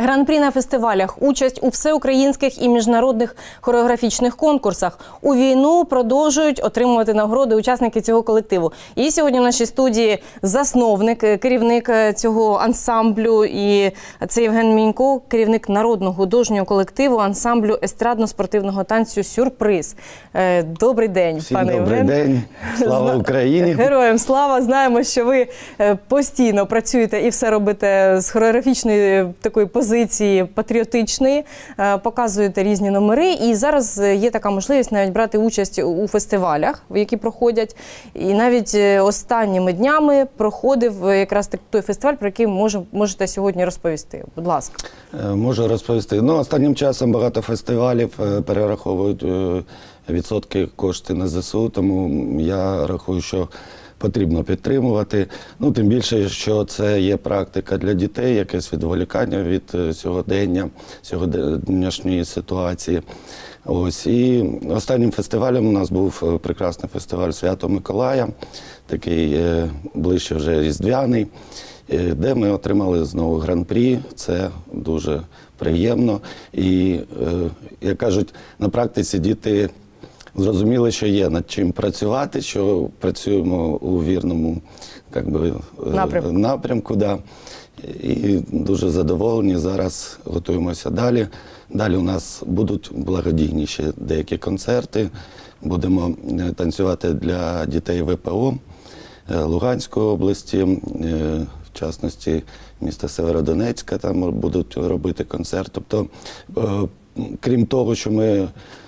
Гран-прі на фестивалях, участь у всеукраїнських і міжнародних хореографічних конкурсах. У війну продовжують отримувати нагороди учасники цього колективу. І сьогодні в нашій студії засновник, керівник цього ансамблю, і це Євген Мінько, керівник народного художнього колективу ансамблю естрадно-спортивного танцю «Сюрприз». Добрий день, пане Євген. Добрий день. Слава Україні. Героям слава. Знаємо, що ви постійно працюєте і все робите з хореографічної такої позиції патріотичної, показуєте різні номери. І зараз є така можливість навіть брати участь у фестивалях, які проходять. І навіть останніми днями проходив якраз той фестиваль, про який можете сьогодні розповісти. Будь ласка. Можу розповісти. Останнім часом багато фестивалів перераховують відсотки коштів на ЗСУ, тому я рахую, що потрібно підтримувати. Тим більше, що це є практика для дітей, якесь відволікання від сьогоднішньої ситуації. І останнім фестивалем у нас був прекрасний фестиваль Свято Миколая, такий ближче вже різдвяний, де ми отримали знову гран-прі. Це дуже приємно. І, як кажуть, на практиці діти зрозуміли, що є над чим працювати, що працюємо у вірному напрямку. Да. І дуже задоволені. Зараз готуємося далі. Далі у нас будуть благодійні ще деякі концерти. Будемо танцювати для дітей ВПО Луганської області, в частності міста Северодонецька, там будуть робити концерт. Тобто, крім того, що ми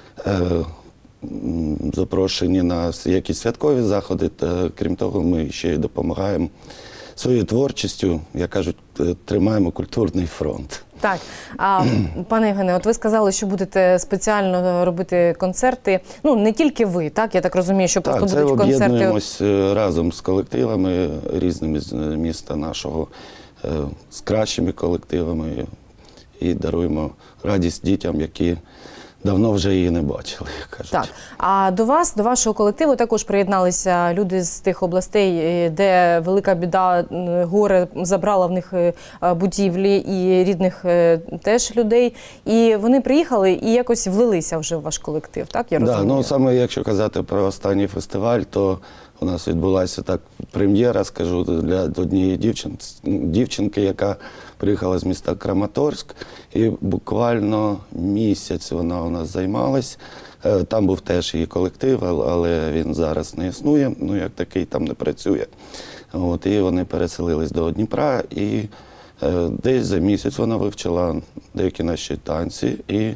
запрошені на якісь святкові заходи, крім того, ми ще й допомагаємо своєю творчістю, як кажуть, тримаємо культурний фронт. Так. Пане Євгене, от ви сказали, що будете спеціально робити концерти. Не тільки ви, так? Я так розумію, що просто будуть концерти. Так, це об'єднуємось разом з колективами різними з міста нашого, з кращими колективами і даруємо радість дітям, які давно вже її не бачили, як кажуть. Так. А до вас, до вашого колективу також приєдналися люди з тих областей, де велика біда, горе забрала в них будівлі і рідних теж людей. І вони приїхали і якось влилися вже в ваш колектив, так? Я розумію? Так, саме якщо казати про останній фестиваль, то у нас відбулася прем'єра, скажу, для однієї дівчинки, яка приїхала з міста Краматорськ, і буквально місяць вона у нас займалась. Там був теж її колектив, але він зараз не існує, як такий там не працює. І вони переселились до Дніпра, і десь за місяць вона вивчила деякі наші танці. І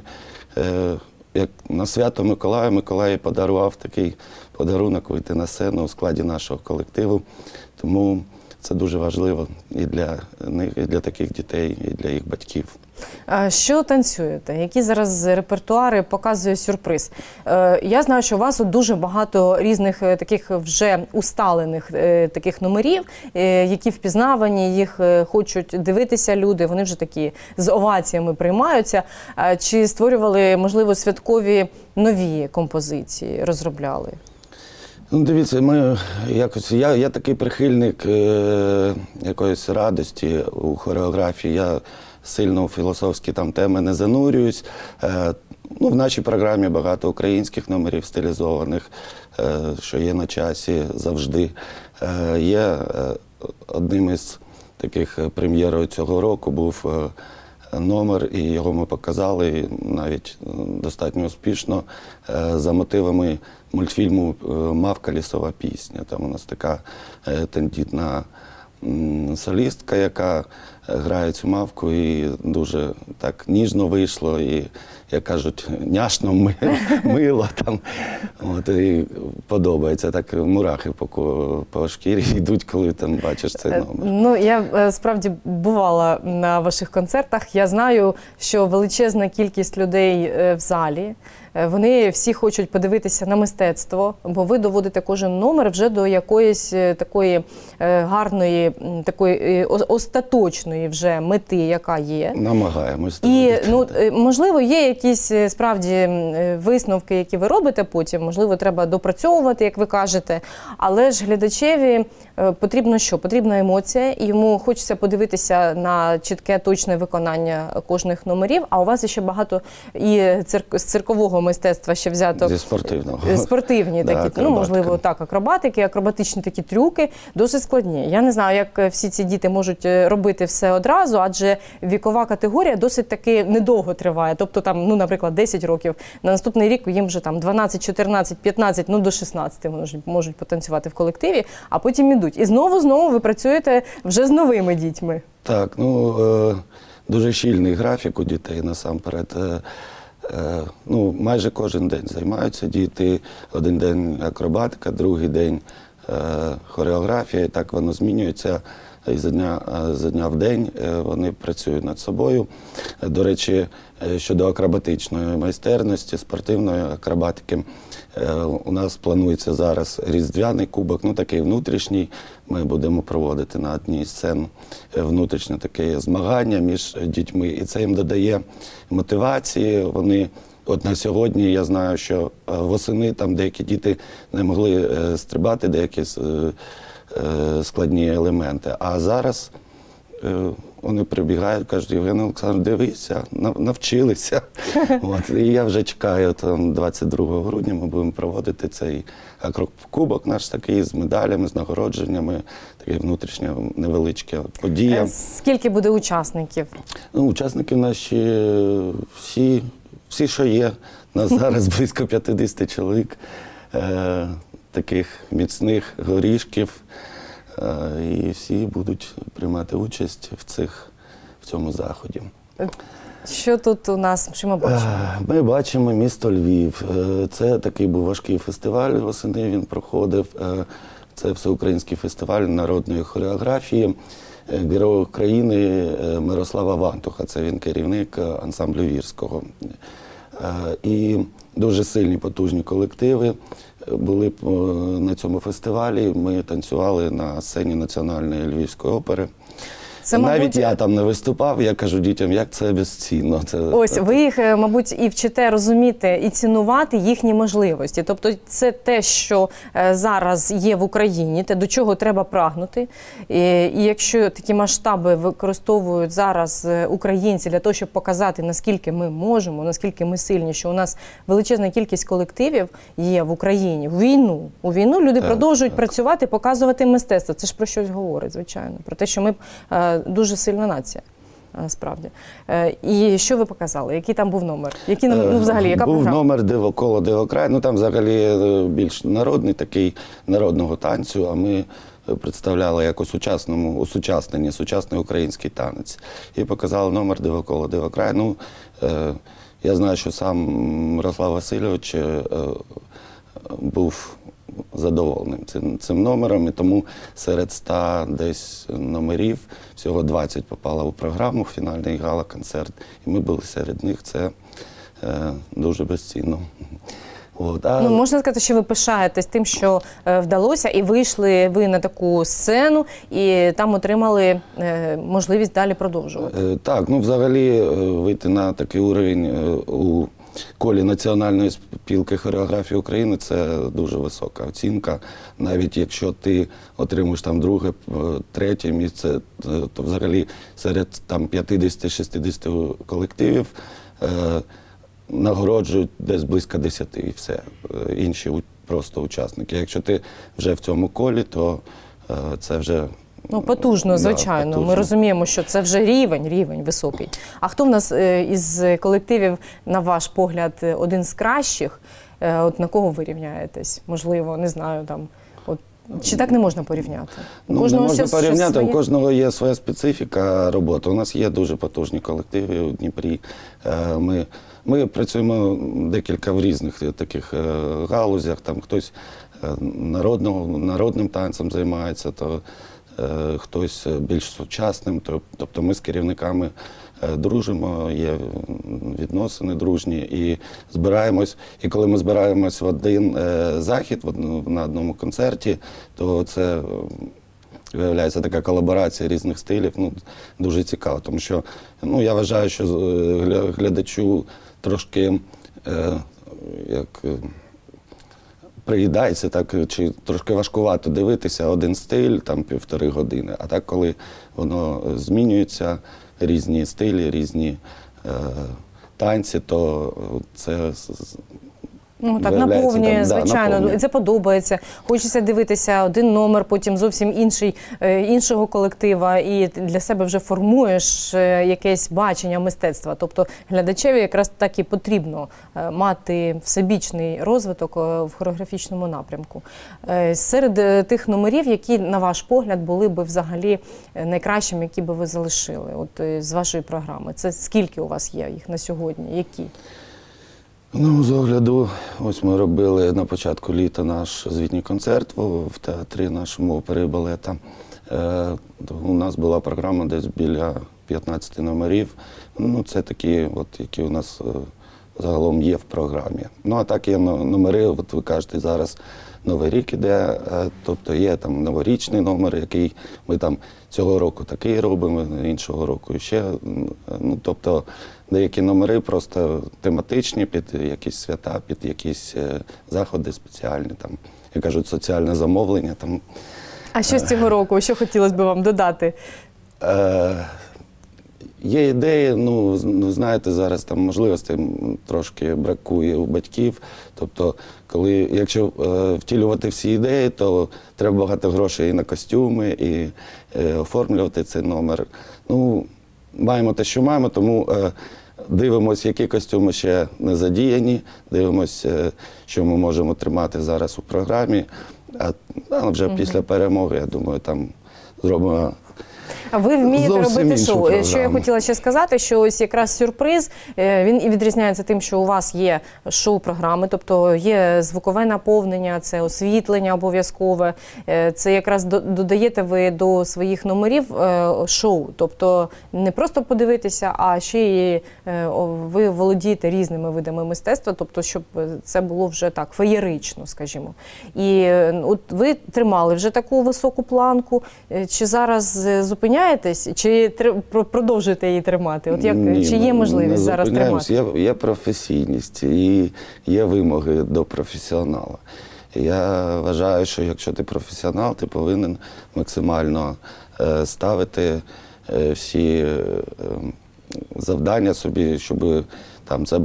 як на Свято Миколая, Миколай подарував такий подарунок вийти на сцену у складі нашого колективу. Тому це дуже важливо і для них, і для таких дітей, і для їх батьків. Що танцюєте? Які зараз репертуари показує «Сюрприз»? Я знаю, що у вас дуже багато різних таких вже усталених таких номерів, які впізнавані, їх хочуть дивитися люди, вони вже такі з оваціями приймаються. Чи створювали, можливо, святкові нові композиції, розробляли? Дивіться, я такий прихильник якоїсь радості у хореографії. Я сильно у філософські теми не занурююсь. В нашій програмі багато українських номерів стилізованих, що є на часі завжди. Є одним із таких прем'єрів цього року був номер, і його ми показали, і навіть достатньо успішно, за мотивами мультфільму «Мавка. Лісова пісня». Там у нас така тендітна солістка, яка грає цю мавку, і дуже так ніжно вийшло, і, як кажуть, няшно, мило там. І подобається, так мурахи по шкірі йдуть, коли там бачиш цей номер. Я справді бувала на ваших концертах. Я знаю, що величезна кількість людей в залі. вони всі хочуть подивитися на мистецтво, бо ви доводите кожен номер вже до якоїсь такої гарної, такої остаточної вже мети, яка є. Намагаємось. І, можливо, є якісь справді висновки, які ви робите потім, можливо, треба допрацьовувати, як ви кажете, але ж глядачеві потрібно що? Потрібна емоція, і йому хочеться подивитися на чітке, точне виконання кожних номерів, а у вас ще багато і з циркового мистецтва ще взято. Зі спортивного. Спортивні такі, можливо, так, акробатики, акробатичні такі трюки, досить складні. Я не знаю, як всі ці діти можуть робити все одразу, адже вікова категорія досить таки недовго триває. Тобто там, наприклад, 10 років, на наступний рік їм вже там 12, 14, 15, до 16 можуть потанцювати в колективі, а потім ідуть. І знову ви працюєте вже з новими дітьми. Так, дуже щільний графік у дітей насамперед. Майже кожен день займаються діти. Один день акробатика, другий день хореографія, і так воно змінюється. І за дня в день вони працюють над собою. До речі, щодо акробатичної майстерності, спортивної акробатики, у нас планується зараз різдвяний кубок, такий внутрішній. Ми будемо проводити на одній з сцен внутрішнє таке змагання між дітьми. І це їм додає мотивації. Вони, на сьогодні я знаю, що восени там деякі діти не могли стрибати, деякі складні елементи. А зараз вони прибігають, кажуть: Євген Олександрович, дивися, навчилися. І я вже чекаю, 22 грудня ми будемо проводити цей кубок наш такий з медалями, з нагородженнями, таке внутрішнє невеличке подія. Скільки буде учасників? Учасники наші всі, що є. Нас зараз близько 50 чоловік, таких міцних горішків. І всі будуть приймати участь в цьому заході. Що тут у нас, що ми бачимо? Ми бачимо місто Львів. Це такий був важкий фестиваль, восени він проходив. Це всеукраїнський фестиваль народної хореографії. Герой України Мирослава Вантуха, це він керівник ансамблю Вірського. І дуже сильні, потужні колективи були на цьому фестивалі. Ми танцювали на сцені Національної Львівської опери. Навіть я там не виступав, я кажу дітям, як це безцінно. Ось, ви їх, мабуть, і вчите розуміти і цінувати їхні можливості. Тобто це те, що зараз є в Україні, те, до чого треба прагнути. І якщо такі масштаби використовують зараз українці для того, щоб показати, наскільки ми можемо, наскільки ми сильні, що у нас величезна кількість колективів є в Україні, у війну люди продовжують працювати, показувати мистецтво. Це ж про щось говорить, звичайно. Про те, що ми дуже сильна нація, насправді. І що ви показали? Який там був номер? Взагалі, яка був програма? номер «Диво коло, диво край». Там взагалі більш народний, такий народного танцю, а ми представляли якось усучаснені, сучасний український танець. І показали номер «Диво коло, диво край». Я знаю, що сам Мирослав Васильович був задоволеним цим номером, і тому серед 100 десь номерів всього 20 попало у програму, фінальний гала-концерт, і ми були серед них. Це дуже безцінно. Можна сказати, що ви пишаєтесь тим, що вдалося, і вийшли ви на таку сцену, і там отримали можливість далі продовжувати. Так, взагалі вийти на такий уровень у колі Національної спілки хореографії України – це дуже висока оцінка. Навіть якщо ти отримуєш там друге, третє місце, то взагалі серед 50-60 колективів нагороджують десь близько 10 і все. Інші просто учасники. Якщо ти вже в цьому колі, то це вже потужно, звичайно. Потужно. Ми розуміємо, що це вже рівень високий. А хто в нас із колективів, на ваш погляд, один з кращих? На кого ви рівняєтесь? Можливо, не знаю, чи так не можна порівняти? Не можна порівняти, у кожного є своя специфіка роботи. У нас є дуже потужні колективи у Дніпрі. Ми працюємо декілька в різних таких галузях. Там хтось народним танцем займається, то хтось більш сучасним. Тобто ми з керівниками дружимо, є відносини дружні і збираємось. І коли ми збираємось в один захід, на одному концерті, то це виявляється така колаборація різних стилів, дуже цікаво. Тому що я вважаю, що глядачу трошки приїдається, так, чи трошки важкувато дивитися один стиль, там 1,5 години. А так, коли воно змінюється, різні стилі, різні танці, то це так, наповнює, звичайно, наповнює. Це подобається. Хочеться дивитися один номер, потім зовсім іншого колектива, і для себе вже формуєш якесь бачення мистецтва. Тобто глядачеві якраз так і потрібно мати всебічний розвиток в хореографічному напрямку. Серед тих номерів, які, на ваш погляд, були б взагалі найкращими, які би ви залишили з вашої програми? Це скільки у вас є їх на сьогодні? Які? З огляду, ось ми робили на початку літа наш звітній концерт в театрі нашому опери і балета. У нас була програма десь біля 15 номерів. Це такі, які у нас загалом є в програмі. А так є номери, ви кажете, зараз Новий рік іде, тобто є там новорічний номер, який ми там цього року такий робимо, іншого року ще. Тобто деякі номери просто тематичні під якісь свята, під якісь заходи спеціальні, там, як кажуть, соціальне замовлення. Там. А що з цього року? Що хотілося б вам додати? Є ідеї, знаєте, зараз там можливостей трошки бракує у батьків. Тобто, якщо втілювати всі ідеї, то треба багато грошей і на костюми, і оформлювати цей номер. Маємо те, що маємо, тому дивимося, які костюми ще не задіяні, дивимося, що ми можемо тримати зараз у програмі. А вже після перемоги, я думаю, там зробимо. А ви вмієте робити шоу. Програму. Що я хотіла ще сказати, що ось якраз сюрприз, він і відрізняється тим, що у вас є шоу-програми, тобто є звукове наповнення, це освітлення обов'язкове, це якраз додаєте ви до своїх номерів шоу, тобто не просто подивитися, а ще й ви володієте різними видами мистецтва, тобто щоб це було вже так феєрично, скажімо. І от ви тримали вже таку високу планку, чи зараз зупиняєтесь, чи продовжуєте її тримати? Чи є можливість зараз тримати? Є професійність і є вимоги до професіонала. Я вважаю, що якщо ти професіонал, ти повинен максимально ставити всі завдання собі, щоб там це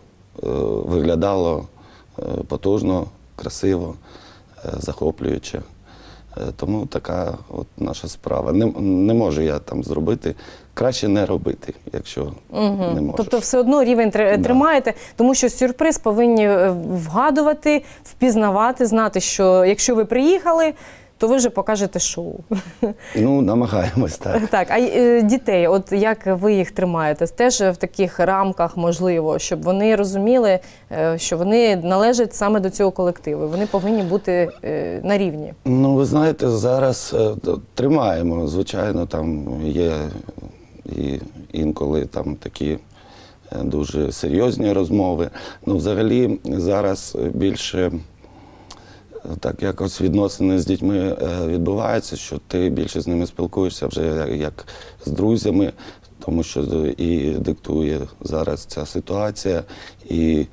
виглядало потужно, красиво, захоплююче. Тому така наша справа. Не можу я там зробити. Краще не робити, якщо не можеш. Тобто все одно рівень тримаєте, тому що сюрприз повинні вгадувати, впізнавати, знати, що якщо ви приїхали, то ви вже покажете шоу. Намагаємось, так. Так, а дітей, як ви їх тримаєте? Теж в таких рамках, можливо, щоб вони розуміли, що вони належать саме до цього колективу, вони повинні бути на рівні? Ви знаєте, зараз тримаємо, звичайно, там є і інколи там такі дуже серйозні розмови. Взагалі зараз більше так якось відносини з дітьми відбуваються, що ти більше з ними спілкуєшся вже як з друзями, тому що і диктує зараз ця ситуація, і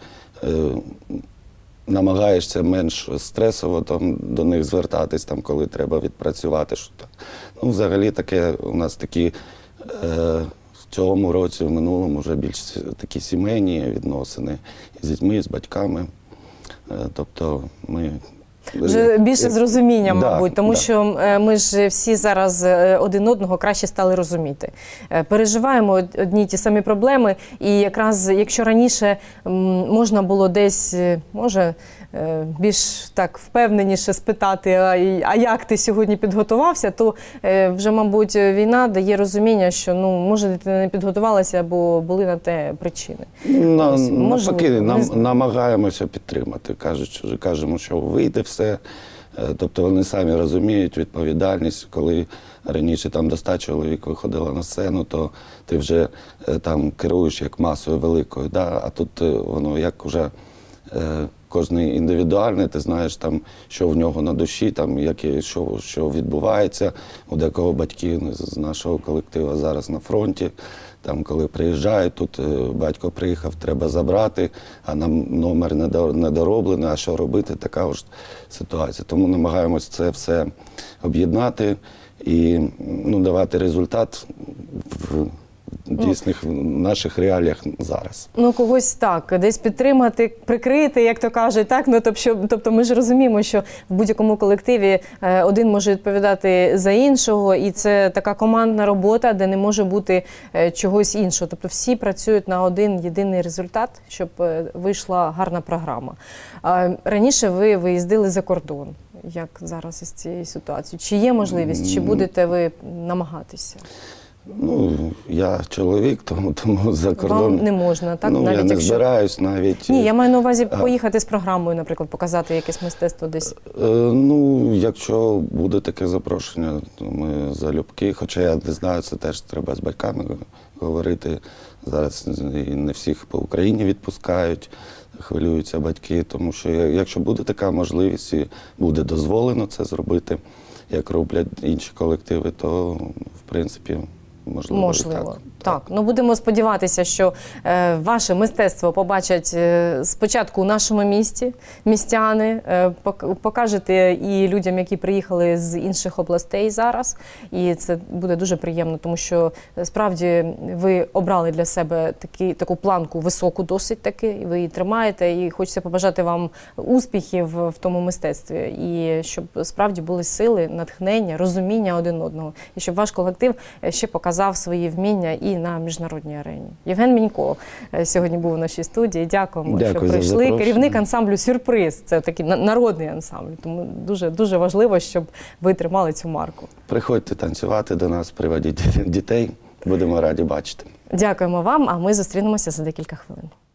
намагаєшся менш стресово до них звертатись, коли треба відпрацювати. Взагалі у нас такі в цьому році, в минулому вже більш такі сімейні відносини і з дітьми, і з батьками. Тобто ми вже більше з розумінням, мабуть, тому що ми ж всі зараз один одного краще стали розуміти. Переживаємо одні й ті самі проблеми, і якраз якщо раніше можна було десь, може, більш так впевненіше спитати, а як ти сьогодні підготувався, то вже, мабуть, війна дає розуміння, що, може, дитина не підготувалася, бо були на те причини. Навпаки, намагаємося підтримати. Кажемо, що вийде все, Тобто вони самі розуміють відповідальність, коли раніше там до 100 чоловік виходило на сцену, то ти вже там керуєш як масою великою, да? А тут воно як уже кожний індивідуальний, ти знаєш, там, що в нього на душі, там, що відбувається. У декого батьки з нашого колективу зараз на фронті. Там, коли приїжджають, тут батько приїхав, треба забрати, а нам номер недороблений, а що робити, така ж ситуація. Тому намагаємось це все об'єднати і давати результат в дійсних наших реаліях зараз. Когось так, десь підтримати, прикрити, як то кажуть, так? Тобто ми ж розуміємо, що в будь-якому колективі один може відповідати за іншого, і це така командна робота, де не може бути чогось іншого. Тобто всі працюють на один єдиний результат, щоб вийшла гарна програма. Раніше ви виїздили за кордон. Як зараз із цією ситуацією? Чи є можливість, чи будете ви намагатися? Я чоловік, тому за кордон... Вам не можна, так? Я не збираюсь навіть... Ні, я маю на увазі поїхати з програмою, наприклад, показати якесь мистецтво десь. Якщо буде таке запрошення, то ми залюбки. Хоча я не знаю, це теж треба з батьками говорити. Зараз і не всіх по Україні відпускають, хвилюються батьки. Тому що якщо буде така можливість і буде дозволено це зробити, як роблять інші колективи, то, в принципі, можливо. Так. Будемо сподіватися, що ваше мистецтво побачать спочатку у нашому місті, містяни, покажете і людям, які приїхали з інших областей зараз. І це буде дуже приємно, тому що справді ви обрали для себе таку планку високу досить таки, і ви її тримаєте, і хочеться побажати вам успіхів в тому мистецтві. І щоб справді були сили, натхнення, розуміння один одного. І щоб ваш колектив ще показав свої вміння і на міжнародній арені. Євген Мінько сьогодні був у нашій студії. Дякуємо, що прийшли. Керівник ансамблю «Сюрприз». Це такий народний ансамбль. Тому дуже важливо, щоб ви тримали цю марку. Приходьте танцювати до нас, приводіть дітей. Будемо раді бачити. Дякуємо вам, а ми зустрінемося за декілька хвилин.